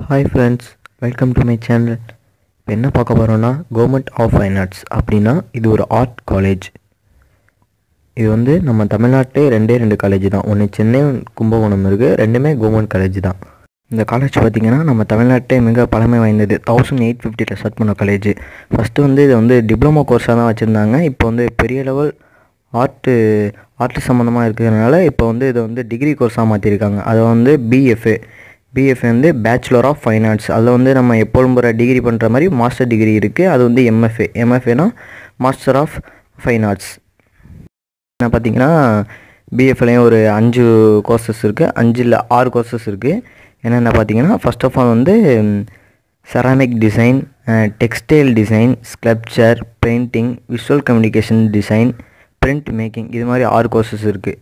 Hi friends, welcome to my channel. இப்போ என்ன பார்க்க போகிறோன்னா கவர்மெண்ட் ஆஃப் ஃபைன் ஆர்ட்ஸ் அப்படின்னா இது ஒரு ஆர்ட் காலேஜ். இது வந்து நம்ம தமிழ்நாட்டிலே ரெண்டு காலேஜ் தான். ஒன்று சென்னை, கும்பகோணம் இருக்குது. ரெண்டுமே கவர்மெண்ட் காலேஜ் தான். இந்த காலேஜ் பார்த்திங்கன்னா நம்ம தமிழ்நாட்டே மிக பழமை வாய்ந்தது. 1850 ஸ்டார்ட் பண்ண காலேஜ். ஃபஸ்ட்டு வந்து இது வந்து டிப்ளமோ கோர்ஸாக தான் வச்சுருந்தாங்க. இப்போ வந்து பெரிய லெவல் ஆர்ட் சம்மந்தமாக இருக்கிறதுனால இப்போ வந்து இதை வந்து டிகிரி கோர்ஸாக மாற்றிருக்காங்க. அதை வந்து பிஎஃப்ஏ வந்து பேச்சுலர் ஆஃப் ஃபைன் ஆர்ட்ஸ். அதில் வந்து நம்ம எப்போதும் போகிற டிகிரி பண்ணுற மாதிரி மாஸ்டர் டிகிரி இருக்குது. அது வந்து எம்எஃப்ஏனா மாஸ்டர் ஆஃப் ஃபைன் ஆர்ட்ஸ். என்ன பார்த்திங்கன்னா பிஎஃப்லேயும் ஒரு 5 கோர்சஸ் இருக்குது. 5 இல்லை 6 கோர்சஸ் இருக்குது. என்னென்ன பார்த்திங்கன்னா ஃபர்ஸ்ட் ஆஃப் ஆல் வந்து ceramic design, textile design, sculpture, painting, visual communication design, printmaking, இது மாதிரி 6 கோர்சஸ் இருக்குது.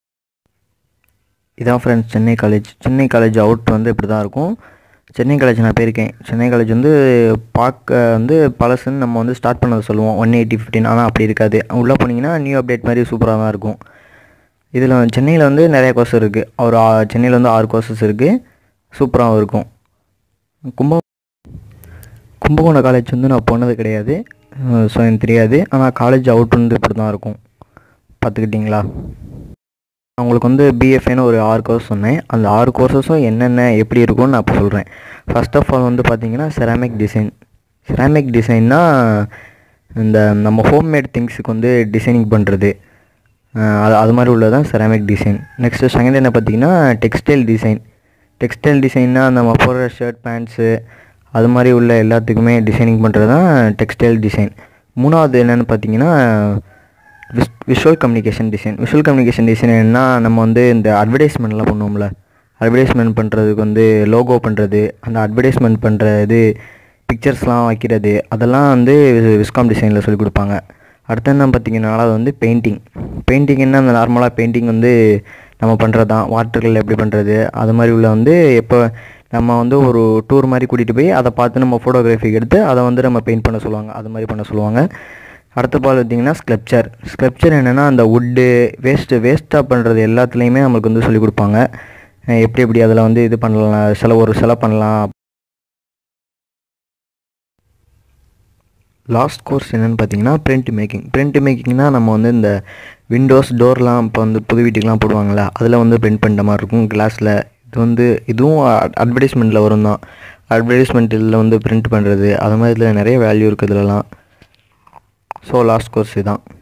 இதான் ஃப்ரெண்ட்ஸ் சென்னை காலேஜ் அவுட் வந்து இப்படி தான் இருக்கும். சென்னை காலேஜ் நான் போயிருக்கேன். சென்னை காலேஜ் வந்து பார்க்க வந்து பழசுன்னு நம்ம வந்து ஸ்டார்ட் பண்ணதை சொல்லுவோம் 1815. ஆனால் அப்படி இருக்காது. உள்ளே போனீங்கன்னா நியூ அப்டேட் மாதிரி சூப்பராக தான் இருக்கும். இதில் சென்னையில் வந்து நிறைய கோர்ஸ் இருக்குது. சென்னையில் வந்து 6 கோர்சஸ் இருக்குது. சூப்பராகவும் இருக்கும். கும்பகோணம் காலேஜ் வந்து நான் போனது கிடையாது, ஸோ எனக்கு தெரியாது. ஆனால் காலேஜ் அவுட் வந்து இப்படி தான் இருக்கும். பார்த்துக்கிட்டிங்களா? உங்களுக்கு வந்து பிஎஃப்ஏன்னு ஒரு 6 கோர்ஸ் சொன்னேன். அந்த 6 கோர்ஸஸும் என்னென்ன எப்படி இருக்கும்னு நான் இப்போ சொல்கிறேன். ஃபர்ஸ்ட் ஆஃப் ஆல் வந்து பார்த்திங்கன்னா செராமிக் டிசைன்னா இந்த நம்ம ஹோம்மேட் திங்ஸுக்கு வந்து டிசைனிங் பண்ணுறது, அது மாதிரி உள்ளதான் செராமிக் டிசைன். நெக்ஸ்ட்டு செகண்ட் என்ன பார்த்திங்கன்னா டெக்ஸ்டைல் டிசைன்னா நம்ம போடுற ஷர்ட், பேண்ட்ஸு, அது மாதிரி உள்ள எல்லாத்துக்குமே டிசைனிங் பண்ணுறது தான் டெக்ஸ்டைல் டிசைன். மூணாவது என்னென்னு பார்த்திங்கன்னா விஷுவல் கம்யூனிகேஷன் டிசைன் என்னன்னா நம்ம வந்து இந்த அட்வர்டைஸ்மெண்ட்லாம் பண்ணுவோம்ல, அட்வர்டைஸ்மெண்ட் பண்ணுறதுக்கு வந்து லோகோ பண்ணுறது, அந்த அட்வர்டைஸ்மெண்ட் பண்ணுறது, பிக்சர்ஸ்லாம் வைக்கிறது, அதெல்லாம் வந்து விஸ்காம் டிசைனில் சொல்லிக் கொடுப்பாங்க. அடுத்து என்ன பார்த்திங்கன்னா அது வந்து பெயிண்டிங்னா அந்த நார்மலாக பெயிண்டிங் வந்து நம்ம பண்ணுறது தான். வாட்டர்கள் எப்படி பண்ணுறது, அது மாதிரி உள்ள வந்து எப்போ நம்ம வந்து ஒரு டூர் மாதிரி கூட்டிகிட்டு போய் அதை பார்த்து நம்ம ஃபோட்டோகிராஃபி எடுத்து அதை வந்து நம்ம பெயிண்ட் பண்ண சொல்லுவாங்க. அது மாதிரி பண்ண சொல்லுவாங்க. அடுத்த பார்த்திங்கன்னா ஸ்கல்ப்சர் என்னென்னா அந்த வுட்டு வேஸ்ட்டாக பண்ணுறது எல்லாத்துலேயுமே நம்மளுக்கு வந்து சொல்லிக் கொடுப்பாங்க. எப்படி அதில் வந்து இது பண்ணலாம், சிலை பண்ணலாம். லாஸ்ட் கோர்ஸ் என்னென்னு பார்த்தீங்கன்னா பிரிண்ட் மேக்கிங்னால் நம்ம வந்து இந்த விண்டோஸ் டோர்லாம் இப்போ வந்து புது வீட்டுக்கெலாம் போடுவாங்களே, அதில் வந்து பிரிண்ட் பண்ணுற மாதிரி இருக்கும் கிளாஸில். இதுவும் அட்வர்டைஸ்மெண்ட்டில் வரும் தான். அட்வர்டைஸ்மெண்ட்டில் வந்து பிரிண்ட் பண்ணுறது, அது மாதிரி இதில் நிறைய வேல்யூ இருக்குது இதிலலாம். ஸோ லாஸ்ட் கோர்ஸ் இதுதான்.